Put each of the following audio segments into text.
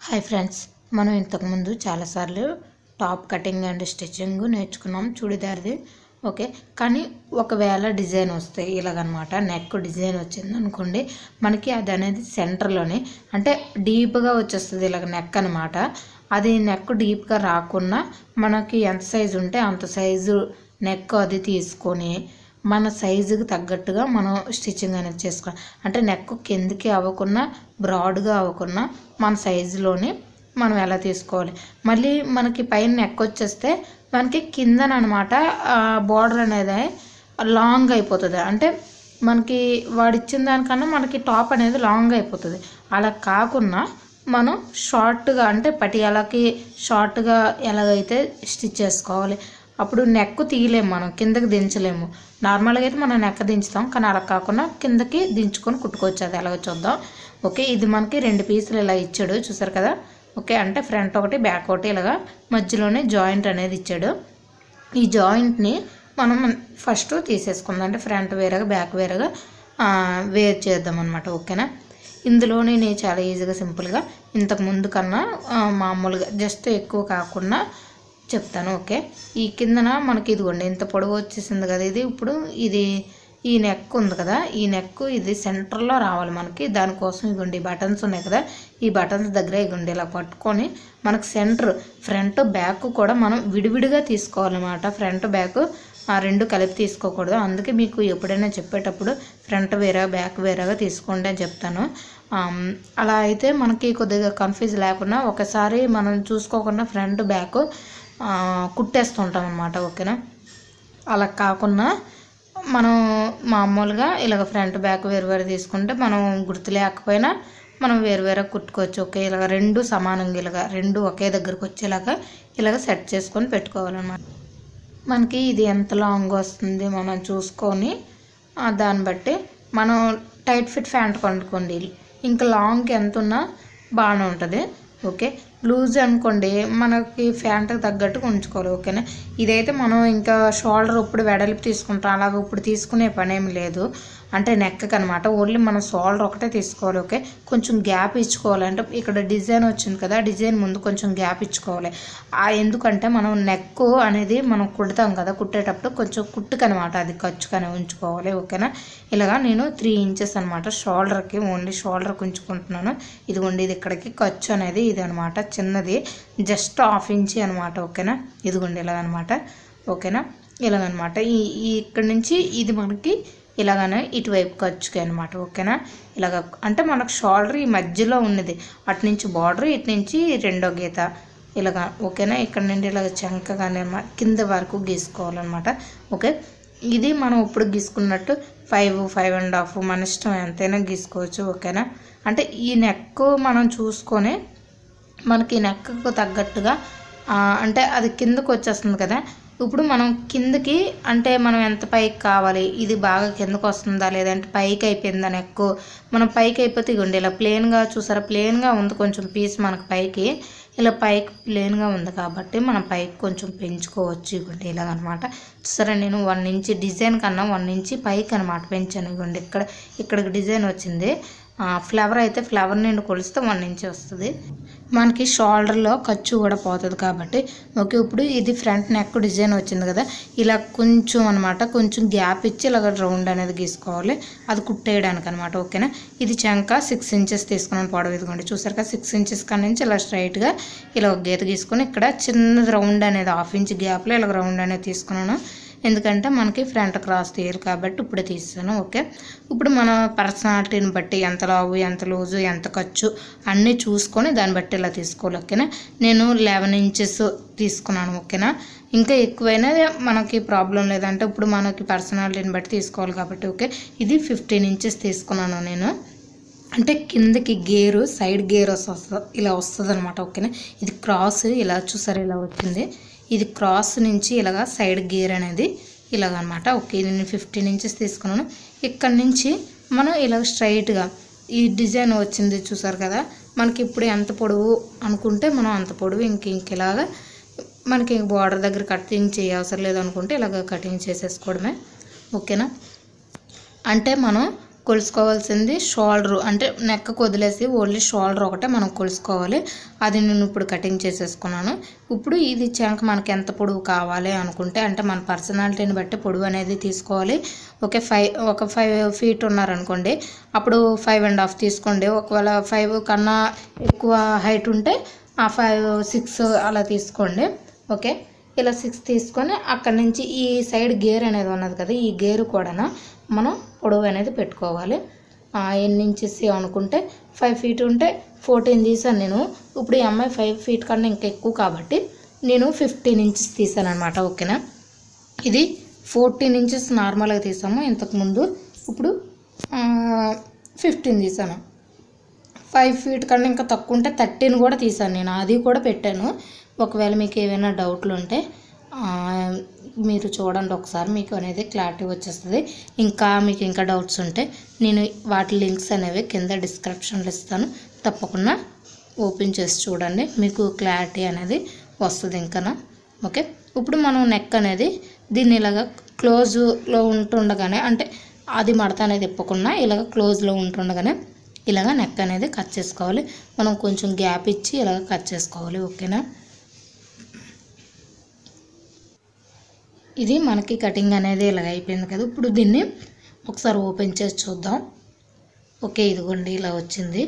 Hi friends, మనం ఇంతకుముందు చాలాసార్లు టాప్ కటింగ్ అండ్ స్టిచ్చింగ్ నేర్చుకున్నాం చూడిదార్ది. ఓకే, కానీ ఒకవేళ డిజైన్ వస్తే ఇలాగనమాట నెక్ డిజైన్ వచ్చింది అనుకోండి, మనకి అది అనేది సెంటర్లోనే అంటే డీప్గా వచ్చేస్తుంది ఇలాగ నెక్ అనమాట. అది నెక్ డీప్గా రాకుండా మనకి ఎంత సైజు ఉంటే అంత సైజు నెక్ అది తీసుకొని మన సైజుకి తగ్గట్టుగా మనం స్టిచ్చింగ్ అనేది చేసుకోవాలి. అంటే నెక్ కిందకి అవ్వకుండా బ్రాడ్గా అవ్వకుండా మన సైజులోని మనం ఎలా తీసుకోవాలి. మళ్ళీ మనకి పైన నెక్ వచ్చేస్తే మనకి కిందన అనమాట బార్డర్ అనేది లాంగ్ అయిపోతుంది. అంటే మనకి వాడిచ్చిన దానికన్నా మనకి టాప్ అనేది లాంగ్ అయిపోతుంది. అలా కాకుండా మనం షార్ట్గా అంటే పటియాలకి షార్ట్గా ఎలాగైతే స్టిచ్ చేసుకోవాలి. అప్పుడు నెక్ తీయలేము, మనం కిందకి దించలేము. నార్మల్గా అయితే మనం నెక్ దించుతాం, కానీ అలా కాకుండా కిందకి దించుకొని కుట్టుకోవచ్చు. అది ఎలాగో చూద్దాం. ఓకే, ఇది మనకి 2 పీసులు ఇలా ఇచ్చాడు చూసారు కదా. ఓకే, అంటే ఫ్రంట్ ఒకటి బ్యాక్ ఒకటి ఇలాగా మధ్యలోనే జాయింట్ అనేది ఇచ్చాడు. ఈ జాయింట్ని మనం ఫస్ట్ తీసేసుకుందాం. అంటే ఫ్రంట్ వేరేగా బ్యాక్ వేరేగా వేర్ చేద్దాం అనమాట. ఓకేనా, ఇందులోనే నేను చాలా ఈజీగా సింపుల్గా ఇంతకు ముందు కన్నా మామూలుగా జస్ట్ ఎక్కువ కాకుండా చెప్తాను. ఓకే, ఈ కిందన మనకి ఇదిగోండి ఇంత పొడవు వచ్చేసింది కదా. ఇది ఇప్పుడు ఈ నెక్ ఉంది కదా, ఈ నెక్ ఇది సెంటర్లో రావాలి మనకి. దానికోసం ఇదిగోండి బటన్స్ ఉన్నాయి కదా, ఈ బటన్స్ దగ్గర ఇదిగోండి ఇలా పట్టుకొని మనకు సెంటర్ ఫ్రంట్ బ్యాక్ కూడా మనం విడివిడిగా తీసుకోవాలన్నమాట. ఫ్రంట్ బ్యాక్ ఆ రెండు కలిపి తీసుకోకూడదు. అందుకే మీకు ఎప్పుడైనా చెప్పేటప్పుడు ఫ్రంట్ వేరే బ్యాక్ వేరేగా తీసుకోండి అని చెప్తాను. అలా అయితే మనకి కొద్దిగా కన్ఫ్యూజ్ లేకుండా ఒకసారి మనం చూసుకోకుండా ఫ్రంట్ బ్యాక్ కుట్టేస్తుంటాం అన్నమాట. ఓకేనా, అలా కాకుండా మనం మామూలుగా ఇలాగ ఫ్రంట్ బ్యాక్ వేరు వేరు తీసుకుంటే మనం గుర్తు లేకపోయినా మనం వేరు వేరే కుట్టుకోవచ్చు. ఓకే, ఇలాగ రెండు సమానంగా ఇలాగ రెండు ఒకే దగ్గరకు వచ్చేలాగా ఇలాగ సెట్ చేసుకొని పెట్టుకోవాలన్నమాట. మనకి ఇది ఎంత లాంగ్ వస్తుంది మనం చూసుకొని దాన్ని బట్టి మనం టైట్ ఫిట్ ప్యాంట్ కొనుక్కోండి. ఇంకా లాంగ్ ఎంత ఉన్నా బాగానే ఉంటుంది. ఓకే, లూజ్ అనుకోండి మనకి ప్యాంట్కి తగ్గట్టుగా ఉంచుకోవాలి. ఓకేనా, ఇదైతే మనం ఇంకా షోల్డర్ ఇప్పుడు వెడల్పు తీసుకుంటాం, అలాగే ఇప్పుడు తీసుకునే పని ఏమి లేదు. అంటే నెక్కి అనమాట, ఓన్లీ మనం షోల్డర్ ఒకటే తీసుకోవాలి. ఓకే, కొంచెం గ్యాప్ ఇచ్చుకోవాలి. అంటే ఇక్కడ డిజైన్ వచ్చింది కదా, డిజైన్ ముందు కొంచెం గ్యాప్ ఇచ్చుకోవాలి. ఎందుకంటే మనం నెక్ అనేది మనం కుడతాం కదా, కుట్టేటప్పుడు కొంచెం కుట్టుకనమాట అది ఖర్చుకనే ఉంచుకోవాలి. ఓకేనా, ఇలాగా నేను 3 ఇంచెస్ అనమాట షోల్డర్కి, ఓన్లీ షోల్డర్కి ఉంచుకుంటున్నాను. ఇదిగోండి ఇది ఇక్కడికి ఖర్చు అనేది ఇది అనమాట, చిన్నది జస్ట్ 1/2 ఇంచి అనమాట. ఓకేనా, ఇదిగోండి ఇలాగనమాట. ఓకేనా, ఇలాగనమాట ఇక్కడి నుంచి ఇది మనకి ఇలాగనే ఇటువైపు ఖర్చుకి అనమాట. ఓకేనా, ఇలాగ అంటే మనకు షోల్డర్ ఈ మధ్యలో ఉన్నది, అటు నుంచి బార్డర్ ఇటు నుంచి రెండో గీత ఇలాగ. ఓకేనా, ఇక్కడ నుండి ఇలాగ చంకగానే కింద వరకు గీసుకోవాలన్నమాట. ఓకే, ఇది మనం ఇప్పుడు గీసుకున్నట్టు 5, 5.5 మన ఇష్టం ఎంతైనా గీసుకోవచ్చు. ఓకేనా, అంటే ఈ నెక్ మనం చూసుకొని మనకి నెక్కు తగ్గట్టుగా అంటే అది కిందకు వచ్చేస్తుంది కదా. ఇప్పుడు మనం కిందకి అంటే మనం ఎంత పైకి కావాలి, ఇది బాగా కిందకు వస్తుందా లేదంటే పైకి అయిపోయిందా నెక్. మనం పైకి అయిపోతే ఇవ్వండి ఇలా ప్లెయిన్గా చూసారా, ప్లెయిన్గా ఉంది కొంచెం పీస్ మనకు పైకి, ఇలా పైకి ప్లెయిన్గా ఉంది కాబట్టి మనం పైకి కొంచెం పెంచుకోవచ్చు. ఇవ్వండి ఇలాగనమాట. చూసారా, నేను 1 ఇంచ్ డిజైన్ కన్నా 1 ఇంచ్ పైకి అనమాట పెంచాను. ఇవ్వండి ఇక్కడికి డిజైన్ వచ్చింది. ఫ్లవర్ అయితే ఫ్లవర్ నుండి కొలిస్తే 1 ఇంచ్ వస్తుంది. మనకి షోల్డర్లో ఖర్చు కూడా పోతుంది కాబట్టి. ఓకే, ఇప్పుడు ఇది ఫ్రంట్ నెక్ డిజైన్ వచ్చింది కదా, ఇలా కొంచెం అనమాట కొంచెం గ్యాప్ ఇచ్చి ఇలాగ రౌండ్ అనేది గీసుకోవాలి, అది కుట్టేయడానికి అనమాట. ఓకేనా, ఇది చంక 6 ఇంచెస్ తీసుకున్నాను పొడవు. ఇదిగోండి చూసారు కదా, 6 ఇంచెస్ కాడ నుంచి ఇలా స్ట్రైట్గా ఇలా ఒక గీత గీసుకొని ఇక్కడ చిన్నది రౌండ్ అనేది 1/2 ఇంచ్ గ్యాప్లో ఇలా రౌండ్ అనేది తీసుకున్నాను. ఎందుకంటే మనకి ఫ్రంట్ క్రాస్ తీయాలి కాబట్టి ఇప్పుడే తీస్తాను. ఓకే, ఇప్పుడు మన పర్సనాలిటీని బట్టి ఎంత లావు ఎంత లూజు ఎంత ఖర్చు అన్నీ చూసుకొని దాన్ని బట్టి ఇలా తీసుకోవాలి. ఓకేనా, నేను 11 ఇంచెస్ తీసుకున్నాను. ఓకేనా, ఇంకా ఎక్కువైనా మనకి ప్రాబ్లం లేదంటే ఇప్పుడు మనకి పర్సనాలిటీని బట్టి తీసుకోవాలి కాబట్టి. ఓకే, ఇది 15 ఇంచెస్ తీసుకున్నాను నేను. అంటే కిందకి గేరు సైడ్ గేర్ ఇలా వస్తుంది అనమాట. ఓకేనా, ఇది క్రాస్ ఇలా చూసారు ఇలా వచ్చింది, ఇది క్రాస్ నుంచి ఇలాగా సైడ్ గేర్ అనేది ఇలాగనమాట. ఓకే, నేను 15 ఇంచెస్ తీసుకున్నాను. ఇక్కడ నుంచి మనం ఇలా స్ట్రైట్గా ఈ డిజైన్ వచ్చింది చూసారు కదా, మనకి ఇప్పుడు ఎంత పొడవు అనుకుంటే మనం అంత పొడవు ఇంకెలాగా మనకి బార్డర్ దగ్గర కటింగ్ చేయవసరం లేదు అనుకుంటే ఇలాగ కటింగ్ చేసేసుకోవడమే. ఓకేనా, అంటే మనం కొలుసుకోవాల్సింది షోల్డర్, అంటే నెక్ వదిలేసి ఓన్లీ షోల్డర్ ఒకటే మనం కొలుసుకోవాలి. అది నేను ఇప్పుడు కటింగ్ చేసేసుకున్నాను. ఇప్పుడు ఇది చంక మనకి ఎంత పొడవు కావాలి అనుకుంటే, అంటే మన పర్సనాలిటీని బట్టి పొడవు అనేది తీసుకోవాలి. ఒక 5 ఫీట్ ఉన్నారనుకోండి, అప్పుడు 5.5 తీసుకోండి. ఒకవేళ 5 కన్నా ఎక్కువ హైట్ ఉంటే ఆ 5, 6 అలా తీసుకోండి. ఓకే, ఇలా 6 తీసుకొని అక్కడి నుంచి ఈ సైడ్ గేర్ అనేది ఉన్నది కదా, ఈ గేరు కూడా మనం పొడవు అనేది పెట్టుకోవాలి. ఎన్ని ఇంచెస్ అనుకుంటే 5 ఫీట్ ఉంటే 14 తీసాను నేను. ఇప్పుడు ఈ అమ్మాయి 5 ఫీట్ కన్నా ఇంకా ఎక్కువ కాబట్టి నేను 15 ఇంచెస్ తీసాను అనమాట. ఓకేనా, ఇది 14 ఇంచెస్ నార్మల్గా తీసాము ఇంతకుముందు. ఇప్పుడు 15 తీసాను. 5 ఫీట్ కన్నా ఇంకా తక్కువ ఉంటే 13 కూడా తీసాను నేను, అది కూడా పెట్టాను. ఒకవేళ మీకు ఏమైనా డౌట్లు ఉంటే మీరు చూడండి ఒకసారి, మీకు అనేది క్లారిటీ వచ్చేస్తుంది. మీకు ఇంకా డౌట్స్ ఉంటే నేను వాటి లింక్స్ అనేవి కింద డిస్క్రిప్షన్లో ఇస్తాను, తప్పకుండా ఓపెన్ చేసి చూడండి, మీకు క్లారిటీ అనేది వస్తుంది ఇంకా. ఓకే, ఇప్పుడు మనం నెక్ అనేది దీన్ని ఇలాగ క్లోజ్లో ఉంటుండగానే, అంటే అది మడత అనేది ఇప్పకుండా ఇలాగ క్లోజ్లో ఉంటుండగానే ఇలాగ నెక్ అనేది కట్ చేసుకోవాలి. మనం కొంచెం గ్యాప్ ఇచ్చి ఇలాగ కట్ చేసుకోవాలి. ఓకేనా, ఇది మనకి కటింగ్ అనేది ఇలాగ అయిపోయింది కదా. ఇప్పుడు దీన్ని ఒకసారి ఓపెన్ చేసి చూద్దాం. ఓకే, ఇదిగోండి ఇలా వచ్చింది,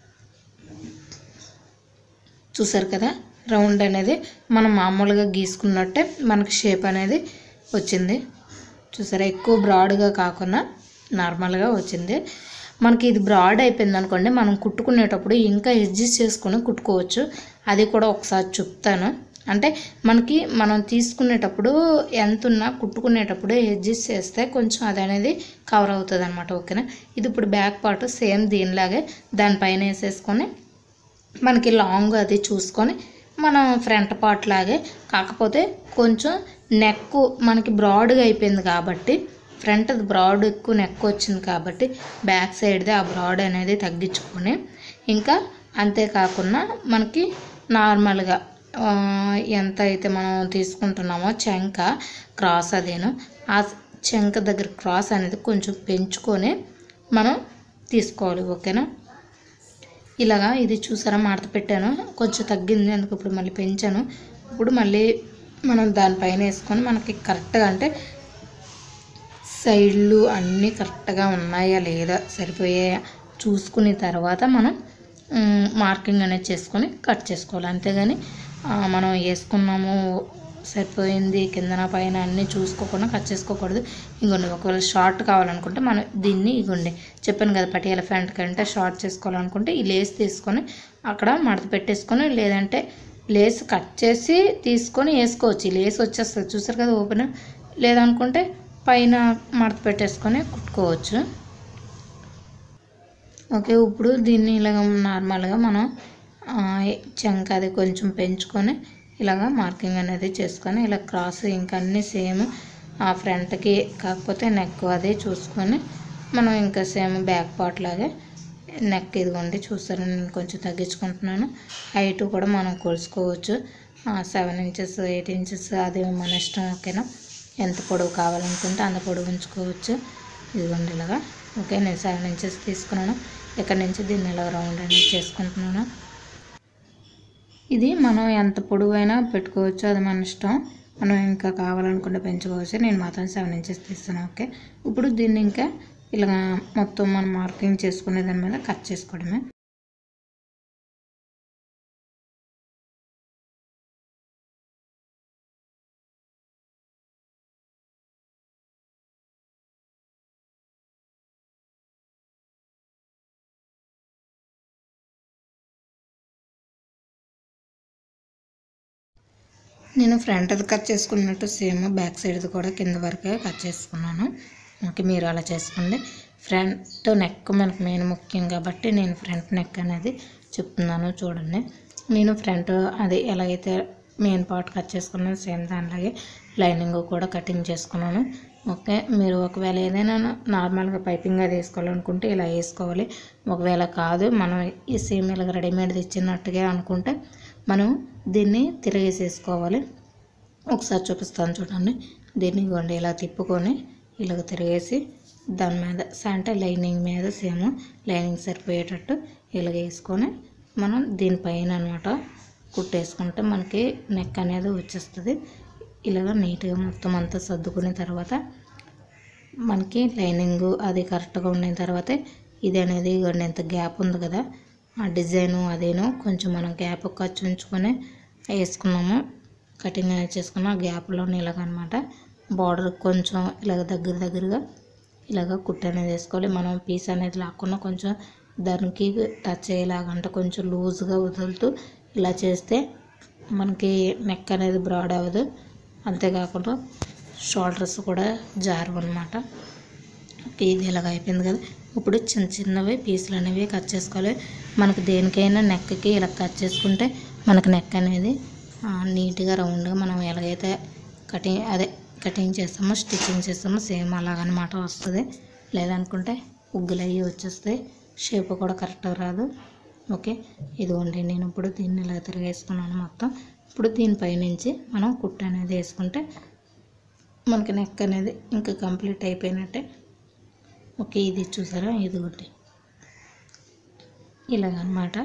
చూసారు కదా. రౌండ్ అనేది మనం మామూలుగా గీసుకున్నట్టే మనకి షేప్ అనేది వచ్చింది, చూసారా. ఎక్కువ బ్రాడ్గా కాకుండా నార్మల్గా వచ్చింది. మనకి ఇది బ్రాడ్ అయిపోయింది అనుకోండి, మనం కుట్టుకునేటప్పుడు ఇంకా అడ్జస్ట్ చేసుకొని కుట్టుకోవచ్చు. అది కూడా ఒకసారి చెప్తాను. అంటే మనం తీసుకునేటప్పుడు ఎంత ఉన్నా కుట్టుకునేటప్పుడు అడ్జస్ట్ చేస్తే కొంచెం అది అనేది కవర్ అవుతుంది అనమాట. ఓకేనా, ఇది ఇప్పుడు బ్యాక్ పార్ట్ సేమ్ దీనిలాగే దానిపైన వేసేసుకొని మనకి లాంగ్ అది చూసుకొని మనం ఫ్రంట్ పార్ట్ లాగే, కాకపోతే కొంచెం నెక్ మనకి బ్రాడ్గా అయిపోయింది కాబట్టి, ఫ్రంట్ బ్రాడ్ ఎక్కువ నెక్ వచ్చింది కాబట్టి బ్యాక్ సైడ్ది ఆ బ్రాడ్ అనేది తగ్గించుకొని, ఇంకా అంతేకాకుండా మనకి నార్మల్గా ఎంత అయితే మనం తీసుకుంటున్నామో చంక క్రాస్ అదేను, ఆ చంక దగ్గర క్రాస్ అనేది కొంచెం పెంచుకొని మనం తీసుకోవాలి. ఓకేనా, ఇలాగా ఇది చూసారా, మడత పెట్టాను, కొంచెం తగ్గింది అందుకు ఇప్పుడు మళ్ళీ పెంచాను. ఇప్పుడు మళ్ళీ మనం దానిపైన వేసుకొని మనకి కరెక్ట్గా, అంటే సైడ్లు అన్నీ కరెక్ట్గా ఉన్నాయా లేదా సరిపోయాయా చూసుకున్న తర్వాత మనం మార్కింగ్ అనేది చేసుకొని కట్ చేసుకోవాలి. అంతేగాని మనం వేసుకున్నాము సరిపోయింది కిందన పైన అన్నీ చూసుకోకుండా కట్ చేసుకోకూడదు. ఇంకొండి ఒకవేళ షార్ట్ కావాలనుకుంటే మనం దీన్ని ఇగోండి చెప్పాను కదా, పటియాల ప్యాంట్ కంటే షార్ట్ చేసుకోవాలనుకుంటే ఈ లేస్ తీసుకొని అక్కడ మడత పెట్టేసుకొని, లేదంటే లేస్ కట్ చేసి తీసుకొని వేసుకోవచ్చు. ఈ లేస్ వచ్చేస్తుంది చూసారు కదా ఓపెన్, లేదనుకుంటే పైన మడత పెట్టేసుకొని కుట్టుకోవచ్చు. ఓకే, ఇప్పుడు దీన్ని ఇలాగ నార్మల్గా మనం చంక అది కొంచెం పెంచుకొని ఇలాగ మార్కింగ్ అనేది చేసుకొని ఇలా క్రాస్ ఇంకా అన్నీ సేమ్ ఆ ఫ్రంట్కి, కాకపోతే నెక్ అదే చూసుకొని మనం ఇంకా సేమ్ బ్యాక్ పార్ట్ లాగే నెక్ ఇదిగోండి చూసారు, నేను కొంచెం తగ్గించుకుంటున్నాను. హైట్ కూడా మనం కొలుసుకోవచ్చు, 7 ఇంచెస్ 8 ఇంచెస్ అది మన ఇష్టం. ఓకేనా, ఎంత పొడవు కావాలనుకుంటే అంత పొడవు ఉంచుకోవచ్చు. ఇదిగోండి ఇలాగా. ఓకే, నేను 7 ఇంచెస్ తీసుకున్నాను. ఇక్కడ నుంచి దీన్ని ఇలా రౌండ్ అనేది చేసుకుంటున్నాను. ఇది మనం ఎంత పొడవైనా పెట్టుకోవచ్చు, అది మన ఇష్టం. మనం ఇంకా కావాలనుకుంటే పెంచుకోవచ్చు. నేను మాత్రం 7 ఇంచెస్ తీస్తాను. ఓకే, ఇప్పుడు దీన్ని ఇంకా ఇలా మొత్తం మనం మార్కింగ్ చేసుకునే దాని మీద కట్ చేసుకోవడమే. నేను ఫ్రంట్ అది కట్ చేసుకున్నట్టు సేమ్ బ్యాక్ సైడ్ది కూడా కింద వరకే కట్ చేసుకున్నాను. ఓకే, మీరు అలా చేసుకోండి. ఫ్రంట్ నెక్ మనకు మెయిన్ ముఖ్యం కాబట్టి నేను ఫ్రంట్ నెక్ అనేది చెప్తున్నాను. చూడండి, నేను ఫ్రంట్ అది ఎలాగైతే మెయిన్ పార్ట్ కట్ చేసుకున్నాను సేమ్ దానిలాగే లైనింగ్ కూడా కటింగ్ చేసుకున్నాను. ఓకే, మీరు ఒకవేళ ఏదైనా నార్మల్గా పైపింగ్ అది వేసుకోవాలనుకుంటే ఇలా వేసుకోవాలి. ఒకవేళ కాదు మనం ఈ సేమ్ ఇలాగ రెడీమేడ్ ఇచ్చినట్టుగా అనుకుంటే మనం దీన్ని తిరిగేసేసుకోవాలి. ఒకసారి చూపిస్తాను చూడండి. దీన్ని ఇవ్వండి ఇలా తిప్పుకొని ఇలాగ తిరిగేసి దాని మీద అంటే లైనింగ్ మీద సేమ్ లైనింగ్ సరిపోయేటట్టు ఇలాగ వేసుకొని మనం దీనిపైన అనమాట కుట్టేసుకుంటే మనకి నెక్ అనేది వచ్చేస్తుంది. ఇలాగ నీట్గా మొత్తం అంతా సర్దుకున్న తర్వాత మనకి లైనింగ్ అది కరెక్ట్గా ఉన్న తర్వాత ఇది అనేది ఇంత గ్యాప్ ఉంది కదా, ఆ డిజైను అదేను కొంచెం మనం గ్యాప్ ఖర్చు ఉంచుకొని వేసుకున్నాము. కటింగ్ అనేది చేసుకున్న గ్యాప్లోనే ఇలాగనమాట బార్డర్ కొంచెం ఇలాగ దగ్గరగా ఇలాగ కుట్టు అనేది వేసుకోవాలి. మనం పీస్ అనేది లాక్కున్న కొంచెం దానికి టచ్ అయ్యేలాగంటే కొంచెం లూజ్గా వదులుతూ ఇలా చేస్తే మనకి నెక్ అనేది బ్రాడ్ అవ్వదు. అంతేకాకుండా షోల్డర్స్ కూడా జారవు అనమాట. ఇది ఇలాగ అయిపోయింది కదా. ఇప్పుడు చిన్నవి పీసులు అనేవి కట్ చేసుకోవాలి. మనకు దేనికైనా నెక్కి ఇలా కట్ చేసుకుంటే మనకు నెక్ అనేది నీట్గా రౌండ్గా మనం ఎలాగైతే కటింగ్ చేస్తామో స్టిచ్చింగ్ చేస్తామో సేమ్ అలాగనమాట వస్తుంది. లేదనుకుంటే ఉగ్గులు అయ్యి వచ్చేస్తాయి, షేప్ కూడా కరెక్ట్గా రాదు. ఓకే, ఇదిగోండి నేను ఇప్పుడు దీన్ని ఇలా తిరిగేసుకున్నాను మొత్తం. ఇప్పుడు దీనిపై నుంచి మనం కుట్టు అనేది వేసుకుంటే మనకి నెక్ అనేది ఇంకా కంప్లీట్ అయిపోయినట్టే. ఓకే, ఇది చూసారా, ఇదిగోండి ఇలాగనమాట.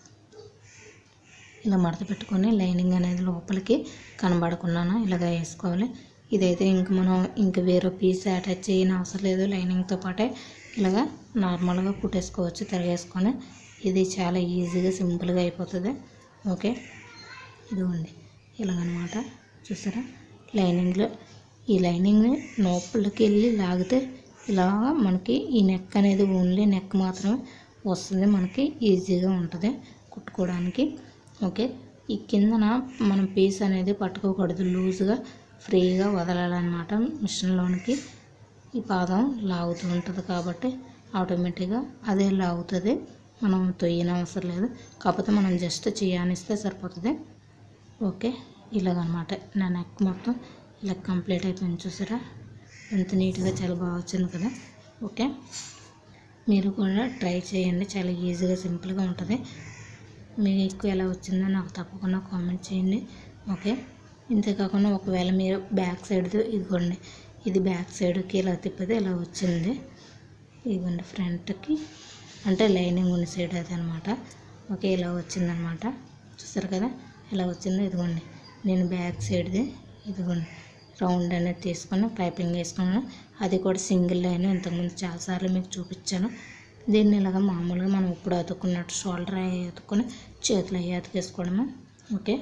ఇలా మడత పెట్టుకొని లైనింగ్ అనేది లోపలికి కనబడకున్నాను ఇలాగ వేసుకోవాలి. ఇదైతే మనం వేరే పీస్ అటాచ్ చేయని అవసరం లేదు. లైనింగ్తో పాటే ఇలాగ నార్మల్గా కుట్టేసుకోవచ్చు తిరగేసుకొని. ఇది చాలా ఈజీగా సింపుల్గా అయిపోతుంది. ఓకే, ఇదిగోండి ఇలాగనమాట. చూసారా, ఈ లైనింగ్ని లోపలికి వెళ్ళి లాగితే ఇలాగ మనకి ఈ నెక్ అనేది ఓన్లీ నెక్ మాత్రమే వస్తుంది. మనకి ఈజీగా ఉంటుంది కుట్టుకోవడానికి. ఓకే, ఈ కిందన మనం పీస్ అనేది పట్టుకోకూడదు, లూజ్గా ఫ్రీగా వదలాలన్నమాట. మిషన్లోనికి ఈ పాదం లాగుతూ ఉంటుంది కాబట్టి ఆటోమేటిక్గా అదే లాగుతుంది. మనం తొయ్యన అవసరం లేదు, కాకపోతే మనం జస్ట్ చేయానిస్తే సరిపోతుంది. ఓకే, ఇలాగనమాట నా నెక్ మొత్తం ఇలా కంప్లీట్ అయిపోయింది. చూసారా ఎంత నీట్గా, చాలా బాగా వచ్చింది కదా. ఓకే, మీరు కూడా ట్రై చేయండి, చాలా ఈజీగా సింపుల్గా ఉంటుంది. మీకు ఎలా వచ్చిందో నాకు తప్పకుండా కామెంట్ చేయండి. ఓకే, ఇంతేకాకుండా ఒకవేళ మీరు బ్యాక్ సైడ్ ఇదిగోండి, ఇది బ్యాక్ సైడ్కి ఇలా తిప్పితే ఇలా వచ్చింది. ఇదిగోండి ఫ్రంట్కి అంటే లైనింగ్ ఉన్న సైడ్ అది అనమాట. ఓకే, ఇలా వచ్చిందనమాట. చూసారు కదా ఎలా వచ్చిందో. ఇదిగోండి నేను బ్యాక్ సైడ్ది ఇదిగోండి రౌండ్ అనేది తీసుకొని పైపింగ్ వేసుకున్నాను. అది కూడా సింగిల్ లైన్, ఇంతకుముందు చాలాసార్లు మీకు చూపించాను. దీన్ని ఇలాగ మామూలుగా మనం ఇప్పుడు అతుక్కున్నట్టు షోల్డర్ అయ్యి అతుక్కొని చేతులు అయ్యి అతికేసుకోవడము. ఓకే,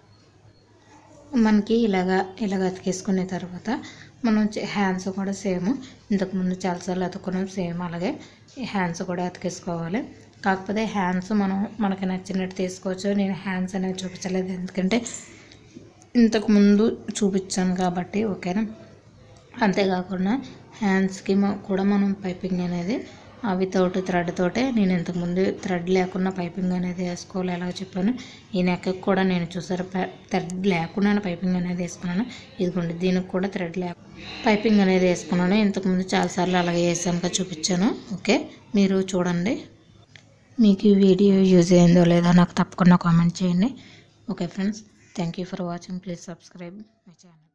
మనకి ఇలాగ అతికేసుకునే తర్వాత మనం హ్యాండ్స్ కూడా సేమ్ ఇంతకుముందు చాలాసార్లు అతుక్కున్నాం, సేమ్ అలాగే హ్యాండ్స్ కూడా అతికేసుకోవాలి. కాకపోతే హ్యాండ్స్ మనకి నచ్చినట్టు తీసుకోవచ్చు. నేను హ్యాండ్స్ అనేది చూపించలేదు, ఎందుకంటే ఇంతకుముందు చూపించాను కాబట్టి. ఓకేనా, అంతేకాకుండా హ్యాండ్స్కి కూడా మనం పైపింగ్ అనేది వితౌట్ థ్రెడ్ తోటే, నేను ఇంతకుముందు థ్రెడ్ లేకుండా పైపింగ్ అనేది వేసుకోవాలి ఎలా చెప్పాను. ఈ నెక్కి కూడా నేను చూసారు థ్రెడ్ లేకుండా పైపింగ్ అనేది వేసుకున్నాను. ఇదిగోండి దీనికి కూడా థ్రెడ్ పైపింగ్ అనేది వేసుకున్నాను. ఇంతకుముందు చాలాసార్లు అలాగే వేసాక చూపించాను. ఓకే, మీరు చూడండి. మీకు ఈ వీడియో యూజ్ అయిందో లేదో నాకు తప్పకుండా కామెంట్ చేయండి. Okay friends, thank you for watching. Please subscribe my channel.